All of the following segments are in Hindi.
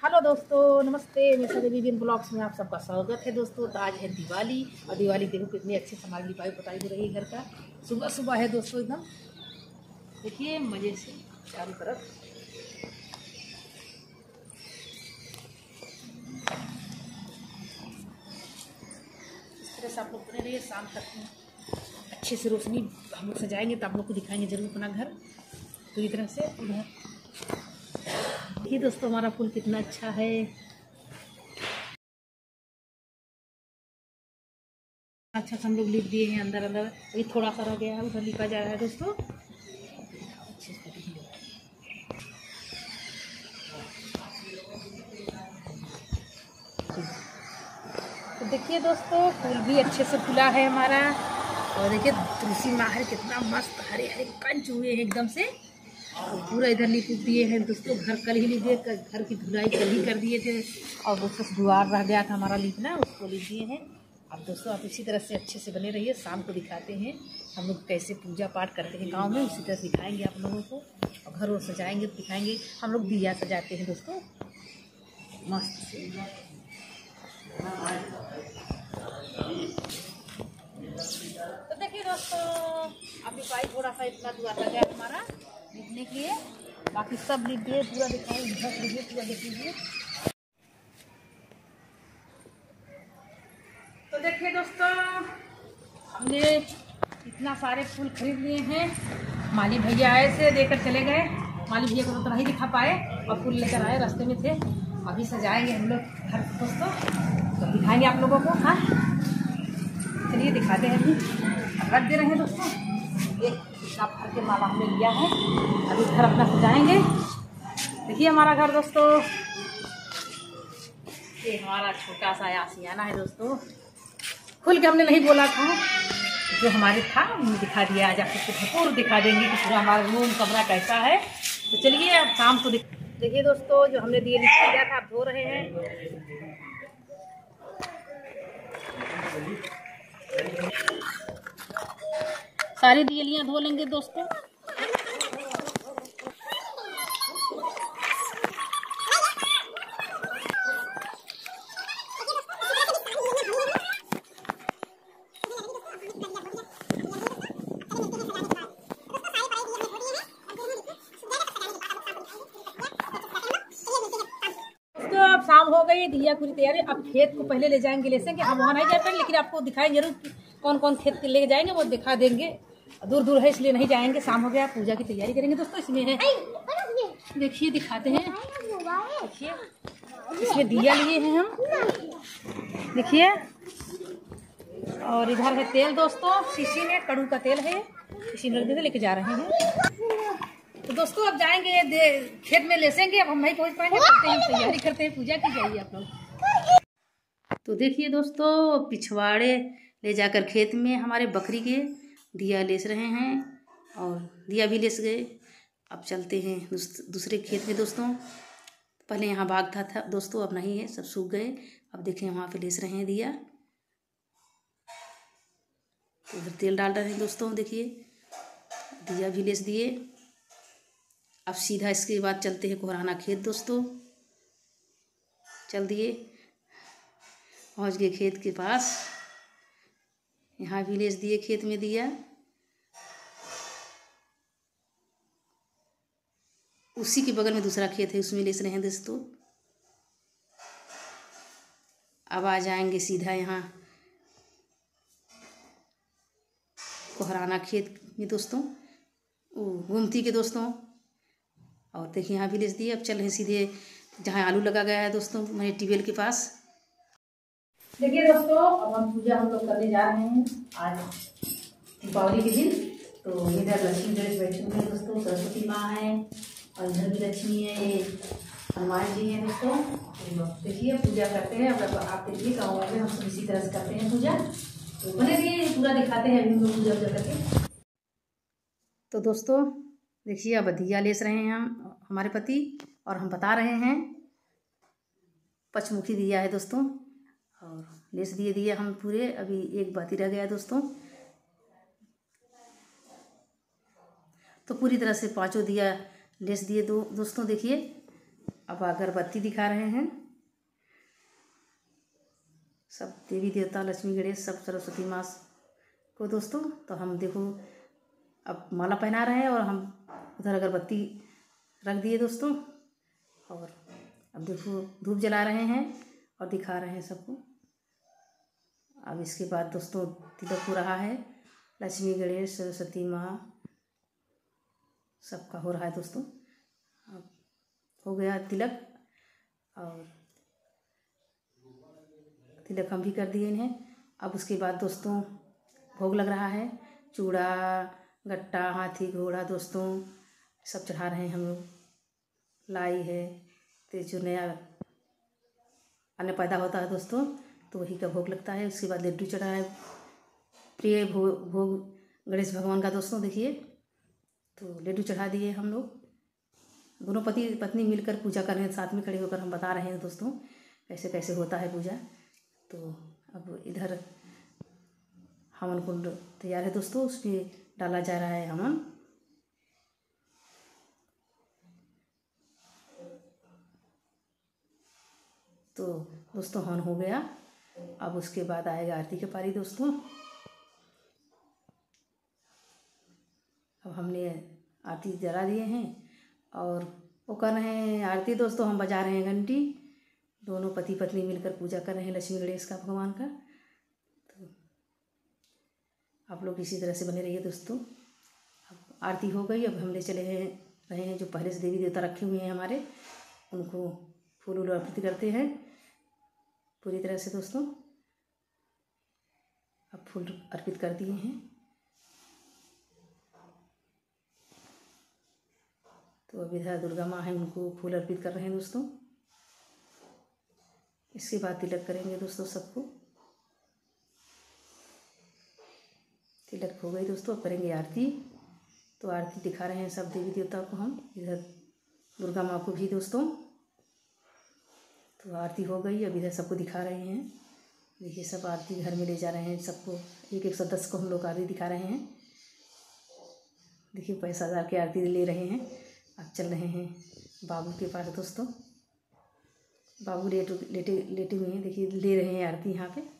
हेलो दोस्तों, नमस्ते। मेरे देवी ब्लॉग्स में आप सबका स्वागत है दोस्तों। तो आज है दिवाली और दिवाली देखो कितनी अच्छी से हमारी लिपाई पोताई हो रही है घर का। सुबह सुबह है दोस्तों, एकदम देखिए मज़े से चारों तरफ। इस तरह से आप लोग बने रहिए, शाम तक अच्छे से रोशनी हम लोग सजाएंगे तो आप लोग को दिखाएंगे जरूर अपना घर पूरी तरह से। उधर देखिए दोस्तों हमारा फूल कितना अच्छा है। अच्छा से हम लोग लिप दिए हैं अंदर अंदर, अभी थोड़ा सा रह गया है, उधर लिपा जा रहा है दोस्तों। अच्छे से तो देखिए दोस्तों फूल भी अच्छे से फूला है हमारा। और देखिए तुलसी माँ है, कितना मस्त हरे हरे कंच हुए हैं एकदम से। और पूरा इधर लिप दिए हैं दोस्तों। घर कल ही लिप दिए, घर की धुलाई कल ही कर दिए थे। और दोस्तों द्वार रह गया था हमारा लिपना, उसको लिप दिए हैं। अब दोस्तों आप इसी तरह से अच्छे से बने रहिए। शाम को दिखाते हैं हम लोग कैसे पूजा पाठ करते हैं गांव में, उसी तरह दिखाएंगे आप लोगों को। और घर वो सजाएंगे तो दिखाएंगे। हम लोग दिया सजाते हैं दोस्तों मस्त से। तो देखिए दोस्तों अब लिपाई थोड़ा सा इतना दुआ लग गया हमारा लिखने के लिए, बाकी सब लिख दिए, पूरा दिखाएंगे, घर लीजिए पूरा देख लीजिए। तो देखिए दोस्तों हमने इतना सारे फूल खरीद लिए हैं। माली भैया आए से देकर चले गए। माली भैया को तो नहीं दिखा पाए और फूल लेकर आए, रास्ते में थे। अभी सजाएंगे हम लोग घर दोस्तों, तो दिखाएंगे आप लोगों को। हाँ चलिए दिखाते हैं। अभी रख दे रहे हैं दोस्तों, ये इतना भर के माला हमने लिया है। अभी घर अपना सजाएंगे। देखिए हमारा घर दोस्तों, ये हमारा छोटा सा आशियाना है दोस्तों। खुल के हमने नहीं बोला था, जो हमारे था हमने दिखा दिया। आज आपको भरपूर दिखा देंगे कि पूरा हमारा रूम कमरा कैसा है। तो चलिए अब शाम को देखिए दोस्तों, जो हमने दिए लिख दिया था आप धो रहे हैं। सारी दियलियां धो लेंगे दोस्तों। अब शाम हो गई, दिया पूरी तैयारी। अब खेत को पहले ले जाएंगे, ले सेंगे। हम वहाँ नहीं जा पाएंगे, लेकिन आपको दिखाएंगे जरूर कौन कौन खेत ले जाएंगे, वो दिखा देंगे। दूर दूर है इसलिए नहीं जाएंगे। शाम हो गया, पूजा की तैयारी करेंगे दोस्तों। इसमें है देखिए, दिखाते हैं। देखिए इसमें दिया लिए हैं हम, देखिए। और इधर है तेल दोस्तों, शीशी में कड़ू का तेल है, शीशी में रख लेके जा रहे हैं। तो दोस्तों अब जाएंगे खेत में लेसेंगे। अब हम नहीं पहुंच पाएंगे, करते हैं तैयारी, करते हैं पूजा की। जाइए आप लोग। तो देखिए दोस्तों पिछवाड़े ले जाकर खेत में हमारे बकरी के दिया लेस रहे हैं, और दिया भी लेस गए। अब चलते हैं दूसरे खेत में दोस्तों। पहले यहाँ बाग था दोस्तों, अब नहीं है, सब सूख गए। अब देखें वहाँ पे लेस रहे हैं दिया। तो उधर तेल डाल रहे हैं दोस्तों, देखिए दिया भी लेस दिए। अब सीधा इसके बाद चलते हैं कोहराना खेत दोस्तों। चल दिए, पहुंच गए खेत के पास। यहाँ भी लेस दिए खेत में दिया। उसी के बगल में दूसरा खेत है, उसमें लेस रहे हैं दोस्तों। अब आ जाएंगे सीधा यहाँ कोहराना खेत में दोस्तों, गोमती के दोस्तों। और देखिए यहाँ भी लेस दिए। अब चल रहे सीधे जहाँ आलू लगा गया है दोस्तों, मेरे ट्यूबवेल के पास। देखिए दोस्तों अब हम लोग करने जा रहे हैं आज दीपावली के दिन। तो इधर लक्ष्मी गणेश बैठे हुए हैं दोस्तों, सरस्वती माँ है, और इधर भी लक्ष्मी है, ये हनुमान जी हैं दोस्तों। तो देखिए पूजा करते हैं। अब आप देखिए गाँव में हम सब इसी तरह से करते हैं पूजा। तो बने देखिए पूरा दिखाते हैं अभी हम लोग पूजा करके। तो दोस्तों देखिए अब दिया लेस रहे हैं हम, हमारे पति, और हम बता रहे हैं। पचमुखी दिया है दोस्तों, और लेस दिए हम पूरे। अभी एक बाती रह गया दोस्तों। तो पूरी तरह से पांचों दिया लेस दिए दोस्तों। देखिए अब अगरबत्ती दिखा रहे हैं। सब देवी देवता, लक्ष्मी गणेश, सब सरस्वती माँ को दोस्तों। तो हम देखो अब माला पहना रहे हैं और हम उधर अगरबत्ती रख दिए दोस्तों। और अब देखो धूप जला रहे हैं और दिखा रहे हैं सबको। अब इसके बाद दोस्तों तिलक हो रहा है। लक्ष्मी गणेश सरस्वती माँ सबका हो रहा है दोस्तों। अब हो गया तिलक और तिलक हम भी कर दिए इन्हें। अब उसके बाद दोस्तों भोग लग रहा है। चूड़ा, गट्टा, हाथी घोड़ा दोस्तों सब चढ़ा रहे हैं हम लोग। लाई है तो जो नया अन्न पैदा होता है दोस्तों तो वही का भोग लगता है। उसके बाद लड्डू चढ़ा है, प्रिय भोग गणेश भगवान का दोस्तों। देखिए तो लड्डू चढ़ा दिए हम लोग। दोनों पति पत्नी मिलकर पूजा कर रहे हैं, साथ में खड़े होकर हम बता रहे हैं दोस्तों कैसे कैसे होता है पूजा। तो अब इधर हवन कुंड तैयार है दोस्तों, उसमें डाला जा रहा है हवन। तो दोस्तों हवन हो गया। अब उसके बाद आएगा आरती की पारी दोस्तों। अब हमने आरती जला दिए हैं और वो कर रहे हैं आरती दोस्तों। हम बजा रहे हैं घंटी। दोनों पति पत्नी मिलकर पूजा कर रहे हैं लक्ष्मी गणेश का, भगवान का। तो आप लोग इसी तरह से बने रहिए दोस्तों। अब आरती हो गई। अब हम ले चले रहे हैं जो पहले से देवी देवता रखे हुए हैं हमारे, उनको फूल वूल अर्पित करते हैं पूरी तरह से दोस्तों। अब फूल अर्पित कर दिए हैं। तो अब इधर दुर्गा माँ है, उनको फूल अर्पित कर रहे हैं दोस्तों। इसके बाद तिलक करेंगे दोस्तों सबको। तिलक हो गई दोस्तों। अब करेंगे आरती। तो आरती दिखा रहे हैं सब देवी देवता को हम, इधर दुर्गा माँ को भी दोस्तों। तो आरती हो गई। अब इधर सबको दिखा रहे हैं। देखिए सब आरती घर में ले जा रहे हैं सबको। 110 को हम लोग आरती दिखा रहे हैं। देखिए 50,000 की आरती ले रहे हैं। अब चल रहे हैं बाबू के पास दोस्तों। बाबू लेटे हुए हैं, देखिए ले रहे हैं आरती यहाँ पे।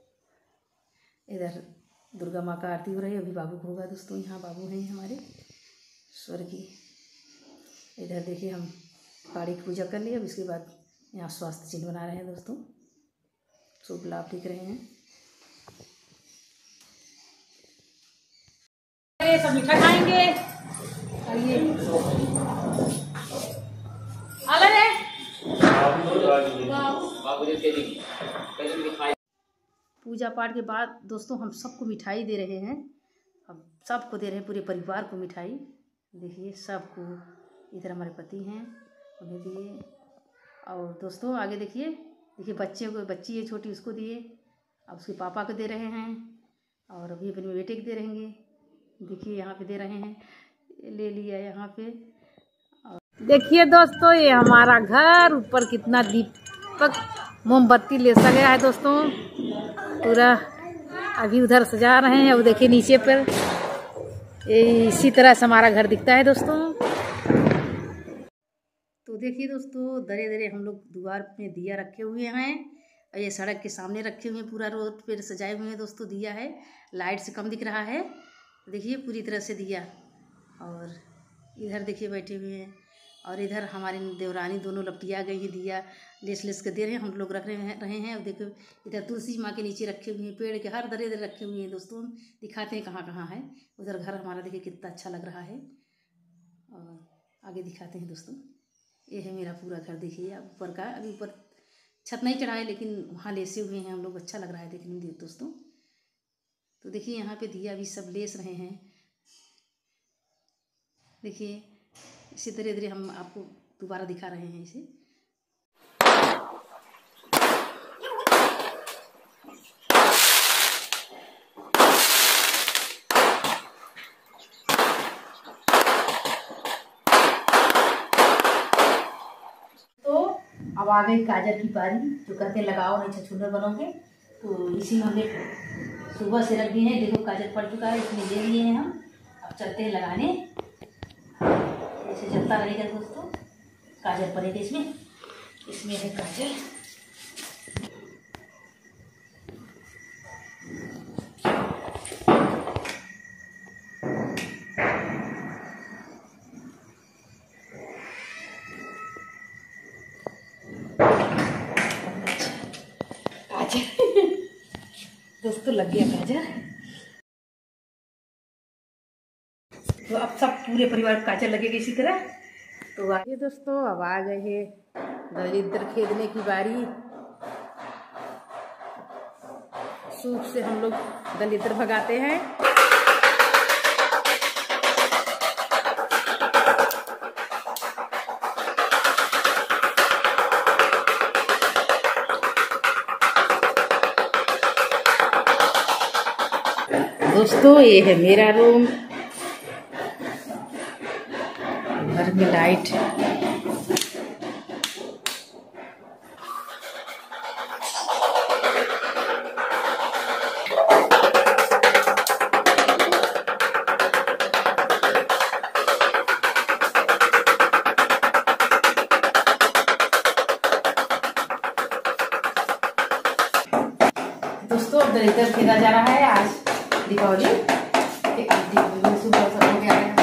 इधर दुर्गा माँ का आरती हो रही है, अभी बाबू को होगा दोस्तों। यहाँ बाबू हैं हमारे स्वर्गीय। इधर देखिए हम पाड़ी की पूजा कर लिए। अब इसके बाद यहाँ स्वास्थ्य चिन्ह बना रहे हैं दोस्तों, शुभ लाभ लिख रहे हैं। सब मीठा खाएंगे। पूजा पाठ के बाद दोस्तों हम सबको मिठाई दे रहे हैं। हम सबको दे रहे हैं, पूरे परिवार को मिठाई। देखिए सबको, इधर हमारे पति हैं उन्हें दिए। और दोस्तों आगे देखिए बच्चे को, बच्ची है छोटी, उसको दिए। अब उसके पापा को दे रहे हैं और अभी अपने बेटे को दे रहेंगे। देखिए यहाँ पे दे रहे हैं, ले लिया यहाँ पे। देखिए दोस्तों ये हमारा घर, ऊपर कितना दीपक मोमबत्ती ले सा गया है दोस्तों पूरा। अभी उधर सजा रहे हैं। अब देखिए नीचे पर इसी तरह से हमारा घर दिखता है दोस्तों। तो देखिए दोस्तों दरे दरे हम लोग द्वार में दिया रखे हुए हैं। और ये सड़क के सामने रखे हुए हैं, पूरा रोड पे सजाए हुए हैं दोस्तों। दिया है, लाइट से कम दिख रहा है। देखिए पूरी तरह से दिया। और इधर देखिए बैठे हुए हैं। और इधर हमारी देवरानी दोनों लपटिया गई हैं, दिया लेस के दे रहे हैं, हम लोग रख रहे हैं। और देखो इधर तुलसी माँ के नीचे रखे हुए हैं, पेड़ के हर दरे दरे रखे हुए हैं दोस्तों। दिखाते हैं कहाँ कहाँ है। उधर घर हमारा देखिए कितना अच्छा लग रहा है। और आगे दिखाते हैं दोस्तों। ये है मेरा पूरा घर। देखिए अब ऊपर का, अभी ऊपर छत नहीं चढ़ा है लेकिन वहाँ लेसे हुए हैं हम लोग। अच्छा लग रहा है देखने में दोस्तों। तो देखिए यहाँ पे दिया भी सब लेस रहे हैं। देखिए इसी तरह धीरे हम आपको दोबारा दिखा रहे हैं इसे। तो अब आ गई काजल की पारी, जो कहते लगाओ नहीं छछूंदर बनोगे। तो इसी हमने सुबह से रख दिए हैं। देखो काजल पड़ चुका है, इसमें ले लिए हैं हम। अब चलते हैं लगाने। ऐसे चलता रहेगा दोस्तों। काजल पड़ेगा इसमें, इसमें है काजल। दोस्तों लग गया काजल। तो अब सब पूरे परिवार को काजल लगेगी इसी तरह। तो आइए दोस्तों, अब आ गए हैं दलिद्र खेदने की बारी। सूप से हम लोग दलिद्र भगाते हैं। दोस्तों ये है मेरा रूम, घर में लाइट है। दोस्तों दलिद्र खेदा जा रहा है आज दीपावली के। अब दीपावली सुबह सब हो गया है।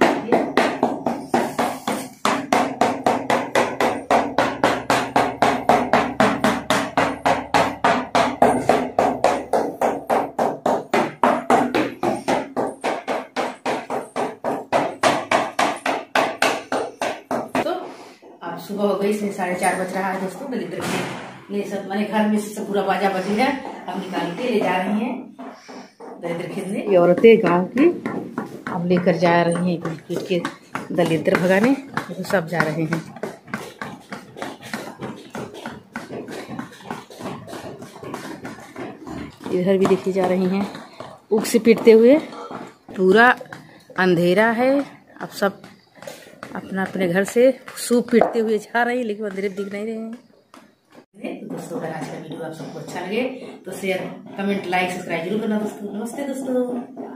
तो अब सुबह हो गई, इसमें 4:30 बज रहा है दोस्तों। दलिद्र ले सब मैंने घर में से सब पूरा बाजा बजी है, अब निकाल के ले जा रही हैं दलिद्र खेदने। ये औरतें गांव की अब लेकर जा रही हैं पीट के दलिद्र भगाने। तो सब जा रहे हैं। इधर भी देखी जा रही हैं ऊख से पीटते हुए। पूरा अंधेरा है, अब सब अपना अपने घर से सूप पीटते हुए जा रही है, लेकिन अंधेरे दिख नहीं रहे हैं। तो दोस्तों अगर आज का वीडियो आप सबको अच्छा लगे तो शेयर, कमेंट, लाइक, सब्सक्राइब जरूर करना दोस्तों। नमस्ते दोस्तों।